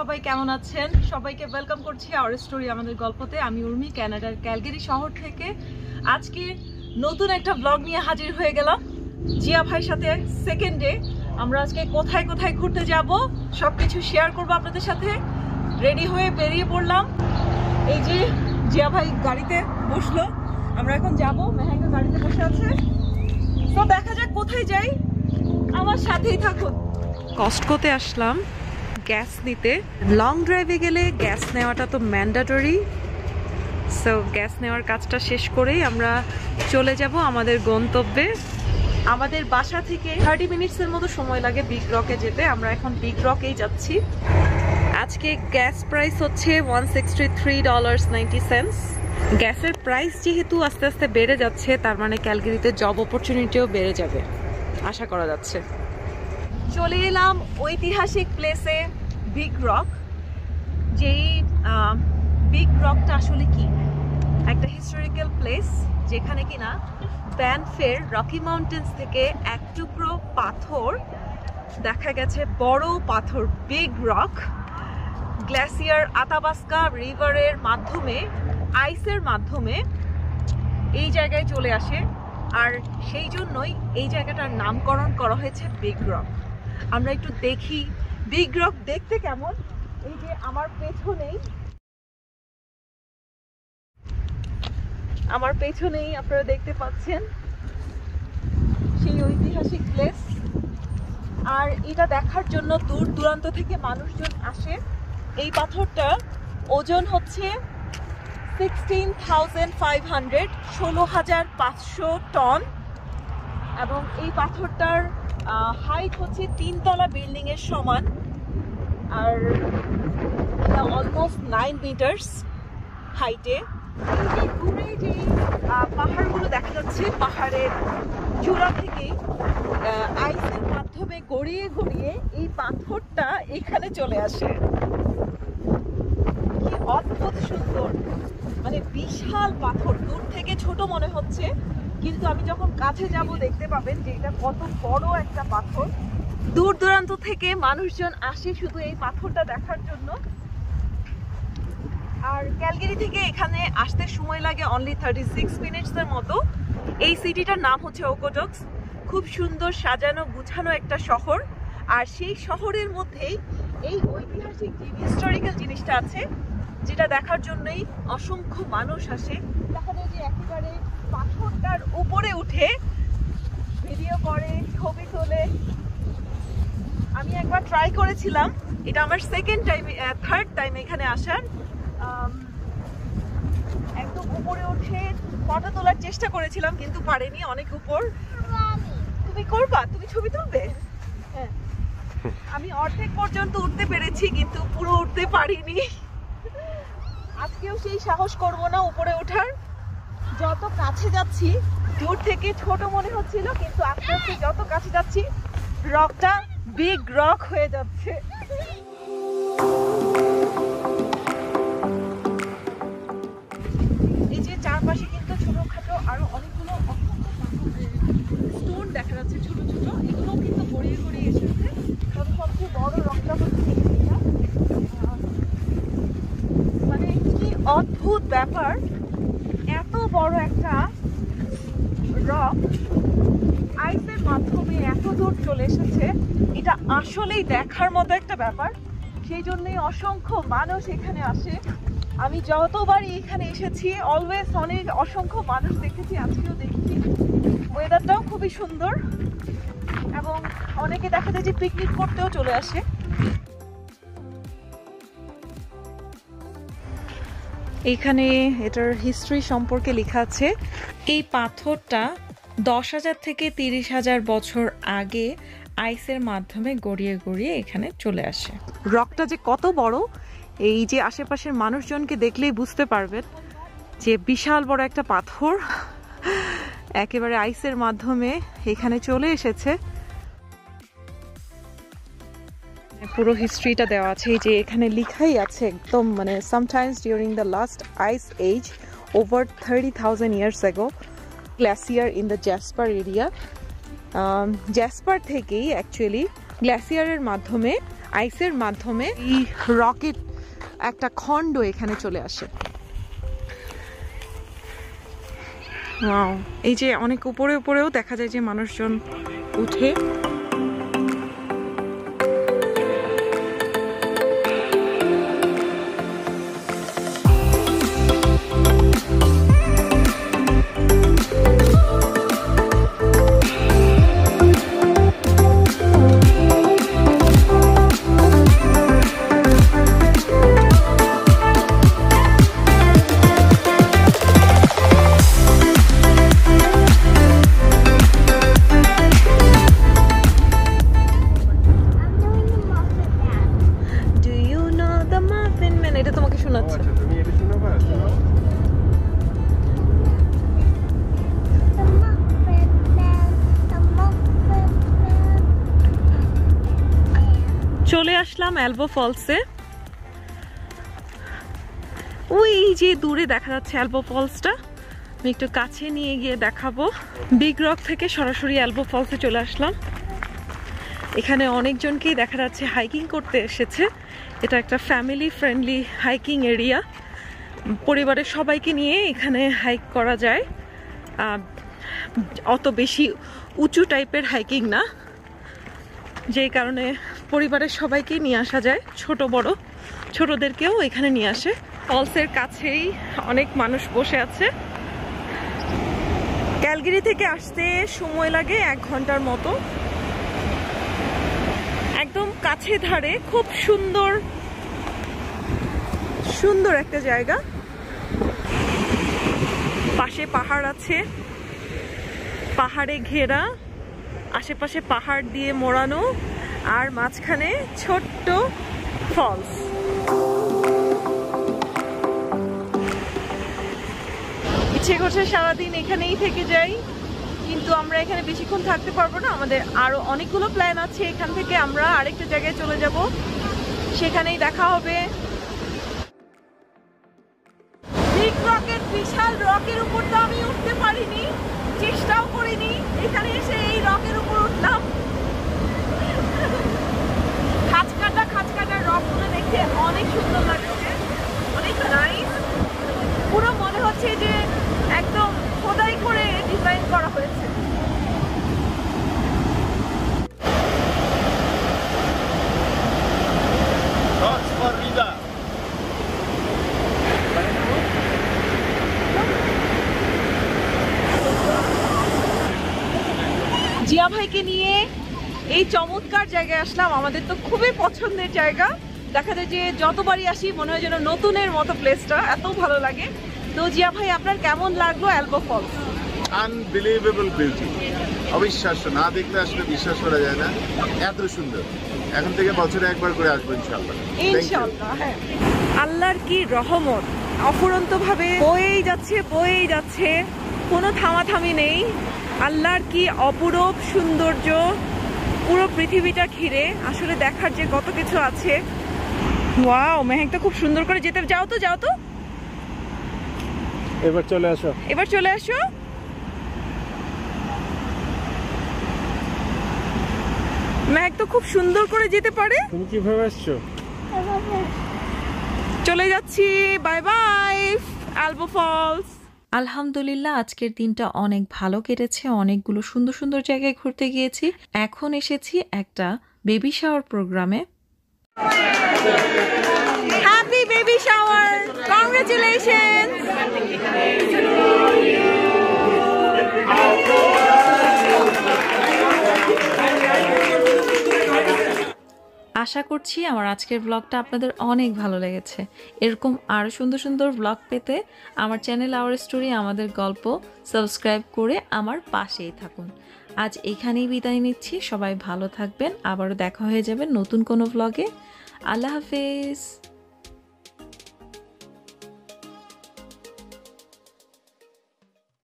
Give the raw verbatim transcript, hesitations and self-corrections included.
সবাই কেমন আছেন? সবাইকে ওয়েলকাম করছি আওয়ার স্টোরি আমাদের গল্পতে। আমি উর্মি, কানাডার ক্যালগারি শহর থেকে আজকে নতুন একটা ব্লগ নিয়ে হাজির হয়ে গেলাম জিয়া ভাইয়ের সাথে। সেকেন্ড ডে আমরা আজকে কোথায় কোথায় ঘুরতে যাব সবকিছু শেয়ার করব আপনাদের সাথে। রেডি হয়ে বেরিয়ে পড়লাম। এই যে জিয়া ভাই গাড়িতে বসলো, আমরা এখন যাব। মেহাঙ্গা গাড়িতে বসে আছে। তো দেখা যাক কোথায় যাই, আমার সাথেই থাকুন। কস্টকোতে আসলাম গ্যাস নিতে। লং ড্রাইভে গেলে গ্যাস নেওয়াটা তো ম্যান্ডেটরি। সো গ্যাস নেওয়ার কাজটা শেষ করেই আমরা চলে যাব আমাদের গন্তব্যে। আমাদের বাসা থেকে থার্টি মিনিটসের মতো সময় লাগে বিগ রকে যেতে। আমরা এখন বিগ রকেই যাচ্ছি। আজকে গ্যাস প্রাইস হচ্ছে one sixty three dollars ninety cents. গ্যাসের প্রাইস যেহেতু আস্তে আস্তে বেড়ে যাচ্ছে, তার মানে ক্যালগারিতে জব অপরচুনিটিও বেড়ে যাবে আশা করা যাচ্ছে। চলে এলাম ঐতিহাসিক প্লেসে বিগ রক। যেই বিগ রকটা আসলে কি, একটা হিস্টোরিক্যাল প্লেস যেখানে কিনা ব্যানফের রকি মাউন্টেন্স থেকে এক টুকরো পাথর দেখা গেছে, বড় পাথর বিগ রক, গ্লেসিয়ার আতাবাস্কা রিভারের মাধ্যমে, আইসের মাধ্যমে এই জায়গায় চলে আসে। আর সেই জন্যই এই জায়গাটার নামকরণ করা হয়েছে বিগ রক। আমরা একটু দেখি বিগ রক দেখতে কেমন। এই যে আমার পেছনেই আমার পেছনেই আপনারা দেখতে পাচ্ছেন সেই ঐতিহাসিক প্লেস। আর এটা দেখার জন্য দূর দূরান্ত থেকে মানুষজন আসে। এই পাথরটা ওজন হচ্ছে সিক্সটিন থাউজেন্ড ফাইভ হান্ড্রেড ষোলো হাজার পাঁচশো টন। এবং এই পাথরটার হাইট হচ্ছে তিনতলা বিল্ডিং এর সমান। আর এটা অলমোস্ট নাইন মিটার্স হাইটে। এই যে দূরে যে পাহাড়গুলো দেখা যাচ্ছে, পাহাড়ের চূড়া থেকে আইসের মাধ্যমে গড়িয়ে গড়িয়ে এই পাথরটা এখানে চলে আসে। কি অদ্ভুত সুন্দর, মানে বিশাল পাথর। দূর থেকে ছোট মনে হচ্ছে, কিন্তু আমি যখন কাছে যাব দেখতে পাবেন যে এটা কত বড় একটা পাথর। দূর দূরান্ত থেকে মানুষজন আসে শুধু এই পাথরটা দেখার জন্য। আর ক্যালগারি থেকে এখানে আসতে সময় লাগে অনলি থার্টি সিক্স মিনিটস এর মতো। এই সিটিটার নাম হচ্ছে ওকোটক্স। খুব সুন্দর সাজানো গুছানো একটা শহর। আর সেই শহরের মধ্যেই এই ঐতিহাসিক যে হিস্টোরিক্যাল জিনিসটা আছে, যেটা দেখার জন্যই অসংখ্য মানুষ আসে। দেখা যায় যে একেবারে পাথরটার উপরে উঠে ভিডিও করে, ছবি তোলে। আমি একবার ট্রাই করেছিলাম, এটা আমার সেকেন্ড টাইম থার্ড টাইম এখানে আসার। একদম উপরে উঠে ফটো তোলার চেষ্টা করেছিলাম, কিন্তু পারিনি, অনেক উপর। তুমি করবা? তুমি ছবি তুলবে? হ্যাঁ, আমি অর্ধেক পর্যন্ত উঠতে পেরেছি, কিন্তু পুরো উঠতে পারিনি। আজকেও সেই সাহস করব না উপরে ওঠার। যত কাছে যাচ্ছি, দূর থেকে ছোট মনে হচ্ছিল, কিন্তু আস্তে আস্তে যত কাছে যাচ্ছি রকটা বিগ রক হয়ে যাচ্ছে। এই যে চারপাশে কিন্তু ছোটখাটো আরো অনেকগুলো স্টোন দেখা যাচ্ছে, ছোট ছোট। এগুলো কিন্তু গড়িয়ে গড়িয়ে এসেছে। তবে সবচেয়ে বড় রকটা হচ্ছে এটা। মানে কি অদ্ভুত ব্যাপার, এত বড় একটা রক আইসের মাধ্যমে এত দূর চলে এসেছে। এটা আসলেই দেখার মতো একটা ব্যাপার। সেই জন্যই অসংখ্য মানুষ এখানে আসে। আমি যতবারই এখানে এসেছি অলওয়েজ অনেক অসংখ্য মানুষ দেখেছি, আজকেও দেখছি। ওয়েদারটাও খুবই সুন্দর এবং অনেকে দেখা যায় যে পিকনিক করতেও চলে আসে। এইখানে এটার হিস্ট্রি সম্পর্কে লেখা আছে। এই পাথরটা দশ হাজার থেকে তিরিশ হাজার বছর আগে আইসের মাধ্যমে গড়িয়ে গড়িয়ে এখানে চলে আসে। রকটা যে কত বড়, এই যে আশেপাশের মানুষজনকে দেখলেই বুঝতে পারবেন যে বিশাল বড় একটা পাথর একেবারে আইসের মাধ্যমে এখানে চলে এসেছে। পুরো হিস্ট্রিটা দেওয়া আছে, এই যে এখানে লেখাই আছে একদম, মানে sometimes during the last ice age over thirty thousand years ago glacier in the Jasper area. Jasper থেকেই অ্যাকচুয়ালি গ্লেসিয়ারের মাধ্যমে আইসের মাধ্যমে এই রকেট একটা খণ্ড এখানে চলে আসে। ওয়াও, এই যে অনেক উপরে উপরেও দেখা যায় যে মানুষজন উঠে। চলে আসলাম এলবো ফলসে। ওই যে দূরে দেখা যাচ্ছে এলবো ফলসটা, আমি একটু কাছে নিয়ে গিয়ে দেখাবো। বিগ রক থেকে সরাসরি এলবো ফলসে চলে আসলাম। এখানে অনেকজনকেই দেখা যাচ্ছে হাইকিং করতে এসেছে। এটা একটা ফ্যামিলি ফ্রেন্ডলি হাইকিং এরিয়া, পরিবারের সবাইকে নিয়ে এখানে হাইক করা যায়। অত বেশি উঁচু টাইপের হাইকিং না, যেই কারণে পরিবারের সবাইকে নিয়ে আসা যায়, ছোট বড় ছোটদেরকেও এখানে নিয়ে আসে। ফলসের কাছেই অনেক মানুষ বসে আছে। ক্যালগেরি থেকে আসতে সময় লাগে এক ঘন্টার মতো। একদম কাছে ধারে, খুব সুন্দর সুন্দর একটা জায়গা। পাশে পাহাড় আছে, পাহাড়ে ঘেরা, আশেপাশে পাহাড় দিয়ে মোড়ানো, আর মাঝখানে ছোট্ট ফলস। ইচ্ছে করছে সারাদিন এখানেই থেকে যাই, কিন্তু আমরা এখানে বেশিক্ষণ থাকতে পারবো না। আমাদের আরো অনেকগুলো প্ল্যান আছে। এখান থেকে আমরা আরেকটা জায়গায় চলে যাব, সেখানেই দেখা হবে। বিগ রকের, বিশাল রকের উপর তো আমি উঠতে পারিনি, চেষ্টাও করিনি। এখানে এসে এই রকের উপর উঠলাম। খাঁচকাটা খাঁচকাটা রকগুলো দেখতে অনেক সুন্দর লাগছে, অনেক নাইস। পুরো মনে হচ্ছে যে একদম খোদাই করে ডিজাইন করা হয়েছে। জিয়া ভাইকে নিয়ে এই চমৎকার জায়গায় আসলাম। আমাদের তো খুবই পছন্দের জায়গা। দেখা যায় যে যতবারই আসি মনে হয় যেন নতুনের মতো প্লেসটা, এত ভালো লাগে। তো জিয়া ভাই, আপনার কেমন লাগলো এলবো ফলস? আনবিলিভেবল বিউটি, অবিশ্বাস্য, না দেখলে আসলে বিশ্বাস করা যায় না, এত সুন্দর। এখন থেকে বছরে একবার করে আসবো ইনশাআল্লাহ। ইনশাআল্লাহ, হ্যাঁ। আল্লাহর কি রহমত, অফুরন্ত ভাবে বয়েই যাচ্ছে বয়েই যাচ্ছে, কোনো থামাথামি নেই। আল্লাহর কি অপরূপ সৌন্দর্য, পুরো পৃথিবীটা ঘিরে। আসলে দেখার যে কত কিছু আছে। ওয়াও, মেহেকটা খুব সুন্দর করে যেতে। যাও তো, যাও তো, এবার চলে আসো, এবার চলে আসো। মেহেক তো খুব সুন্দর করে যেতে পারে। তুমি কিভাবে আসছো? চলে যাচ্ছি, বাই বাই এলবো ফলস। আলহামদুলিল্লাহ, আজকের দিনটা অনেক ভালো কেটেছে। অনেকগুলো সুন্দর সুন্দর জায়গায় ঘুরতে গিয়েছি। এখন এসেছি একটা বেবি শাওয়ার প্রোগ্রামে। Happy baby shower, congratulations. আশা করছি আমার আজকের ব্লগটা আপনাদের অনেক ভালো লেগেছে। এরকম আরও সুন্দর সুন্দর ব্লগ পেতে আমার চ্যানেল আওয়ার স্টোরি, আমাদের গল্প সাবস্ক্রাইব করে আমার পাশেই থাকুন। আজ এখানেই বিদায় নিচ্ছি। সবাই ভালো থাকবেন, আবারও দেখা হয়ে যাবে নতুন কোনো ব্লগে। আল্লাহ হাফেজ।